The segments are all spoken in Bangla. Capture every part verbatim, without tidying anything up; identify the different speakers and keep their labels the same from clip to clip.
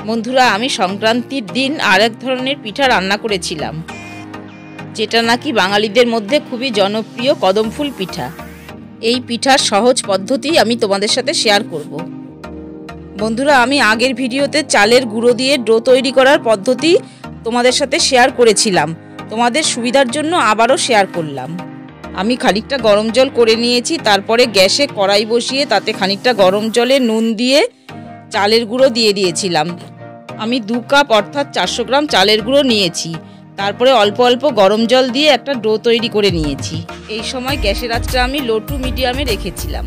Speaker 1: বন্ধুরা আমি সংক্রান্তির দিন আরেক ধরনের পিঠা রান্না করেছিলাম, যেটা নাকি বাঙালিদের মধ্যে খুবই জনপ্রিয় কদমফুল পিঠা। এই পিঠার সহজ পদ্ধতি আমি তোমাদের সাথে শেয়ার করব। বন্ধুরা আমি আগের ভিডিওতে চালের গুঁড়ো দিয়ে ডো তৈরি করার পদ্ধতি তোমাদের সাথে শেয়ার করেছিলাম, তোমাদের সুবিধার জন্য আবারও শেয়ার করলাম। আমি খানিকটা গরম জল করে নিয়েছি, তারপরে গ্যাসে কড়াই বসিয়ে তাতে খানিকটা গরম জলে নুন দিয়ে চালের গুঁড়ো দিয়ে দিয়েছিলাম। আমি দু কাপ অর্থাৎ চারশো গ্রাম চালের গুঁড়ো নিয়েছি। তারপরে অল্প অল্প গরম জল দিয়ে একটা ডো তৈরি করে নিয়েছি। এই সময় গ্যাসের আঁচটা আমি লো টু মিডিয়ামে রেখেছিলাম।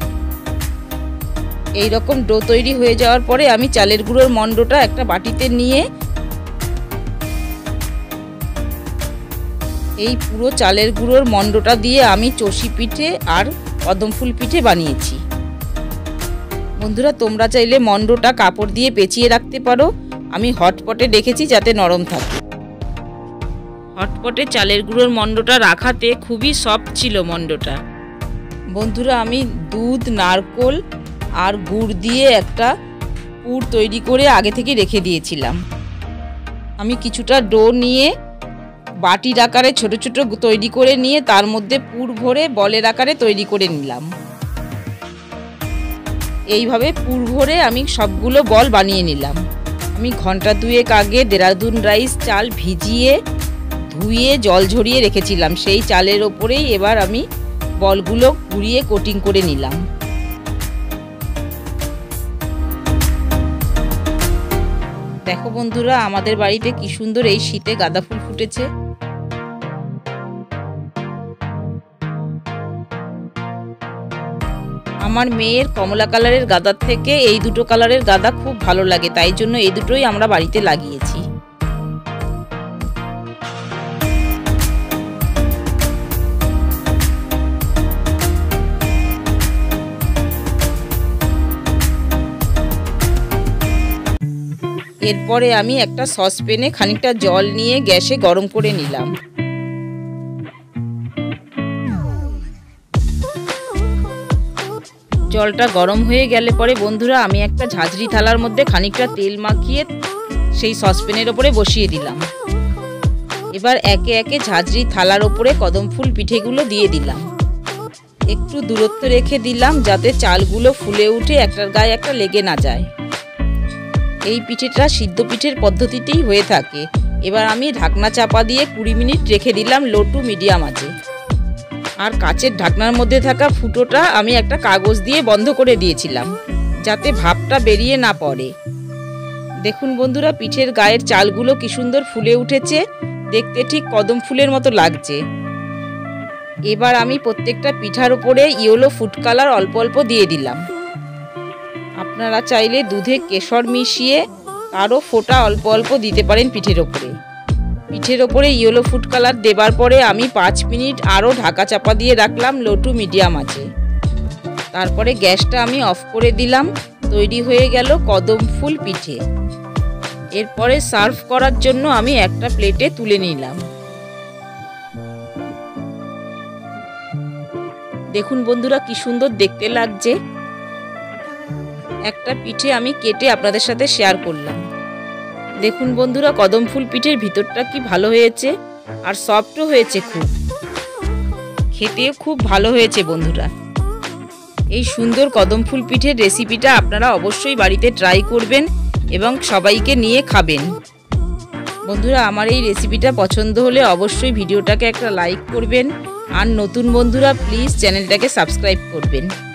Speaker 1: এই রকম ডো তৈরি হয়ে যাওয়ার পরে আমি চালের গুঁড়োর মণ্ডটা একটা বাটিতে নিয়ে এই পুরো চালের গুঁড়োর মণ্ডটা দিয়ে আমি চষি পিঠে আর কদমফুল পিঠে বানিয়েছি। বন্ধুরা তোমরা চাইলে মণ্ডটা কাপড় দিয়ে পেঁচিয়ে রাখতে পারো, আমি হটপটে রেখেছি যাতে নরম থাকে। হটপটে চালের গুঁড়োর মণ্ডটা রাখাতে খুবই সফট ছিল মণ্ডটা। বন্ধুরা আমি দুধ, নারকোল আর গুড় দিয়ে একটা পুর তৈরি করে আগে থেকে রেখে দিয়েছিলাম। আমি কিছুটা ডো নিয়ে বাটির আকারে ছোট ছোট তৈরি করে নিয়ে তার মধ্যে পুর ভরে বলের আকারে তৈরি করে নিলাম। এইভাবে পুর ভরে আমি সবগুলো বল বানিয়ে নিলাম। আমি ঘন্টা দুয়েক আগে দেরাদুন রাইস চাল ভিজিয়ে ধুয়ে জল ঝরিয়ে রেখেছিলাম, সেই চালের ওপরেই এবার আমি বলগুলো কুড়িয়ে কোটিং করে নিলাম। দেখো বন্ধুরা আমাদের বাড়িতে কি সুন্দর এই শীতে গাঁদা ফুল ফুটেছে। আমার মেয়ের কমলা কালারের গাঁদার থেকে এই দুটো কালারের গাঁদা খুব ভালো লাগে, তাই জন্য এই দুটোই আমরা বাড়িতে লাগিয়েছি। এরপরে আমি একটা সসপ্যানে খানিকটা জল নিয়ে গ্যাসে গরম করে নিলাম। জলটা গরম হয়ে গেলে পরে বন্ধুরা আমি একটা ঝাঁঝরি থালার মধ্যে খানিকটা তেল মাখিয়ে সেই সসপ্যানের ওপরে বসিয়ে দিলাম। এবার একে একে ঝাঁঝরি থালার ওপরে কদমফুল পিঠেগুলো দিয়ে দিলাম। একটু দূরত্ব রেখে দিলাম যাতে চালগুলো ফুলে উঠে একটার গায়ে একটা লেগে না যায়। এই পিঠেটা সিদ্ধ পিঠের পদ্ধতিতেই হয়ে থাকে। এবার আমি ঢাকনা চাপা দিয়ে কুড়ি মিনিট রেখে দিলাম লো টু মিডিয়াম আঁচে। আর কাচের ঢাকনার মধ্যে থাকা ফুটোটা আমি একটা কাগজ দিয়ে বন্ধ করে দিয়েছিলাম যাতে ভাপটা বেরিয়ে না পড়ে। দেখুন বন্ধুরা পিঠের গায়ের চালগুলো কি সুন্দর ফুলে উঠেছে, দেখতে ঠিক কদম ফুলের মতো লাগছে। এবার আমি প্রত্যেকটা পিঠার উপরে ইয়েলো ফুড কালার অল্প অল্প দিয়ে দিলাম। আপনারা চাইলে দুধে কেশর মিশিয়ে আরও ফোঁটা অল্প অল্প দিতে পারেন পিঠের ওপরে। পিঠের ওপরে ইয়েলো ফুড কালার দেবার পরে আমি পাঁচ মিনিট আরও ঢাকা চাপা দিয়ে রাখলাম লো টু মিডিয়াম আঁচে। তারপরে গ্যাসটা আমি অফ করে দিলাম। তৈরি হয়ে গেল কদমফুল পিঠে। এরপরে সার্ভ করার জন্য আমি একটা প্লেটে তুলে নিলাম। দেখুন বন্ধুরা কি সুন্দর দেখতে লাগছে। একটা পিঠে আমি কেটে আপনাদের সাথে শেয়ার করলাম। দেখুন বন্ধুরা কদমফুল পিঠের ভিতরটা কি ভালো হয়েছে আর সফটও হয়েছে, খুব খেতেও খুব ভালো হয়েছে। বন্ধুরা এই সুন্দর কদমফুল পিঠের রেসিপিটা আপনারা অবশ্যই বাড়িতে ট্রাই করবেন এবং সবাইকে নিয়ে খাবেন। বন্ধুরা আমার এই রেসিপিটা পছন্দ হলে অবশ্যই ভিডিওটাকে একটা লাইক করবেন আর নতুন বন্ধুরা প্লিজ চ্যানেলটাকে সাবস্ক্রাইব করবেন।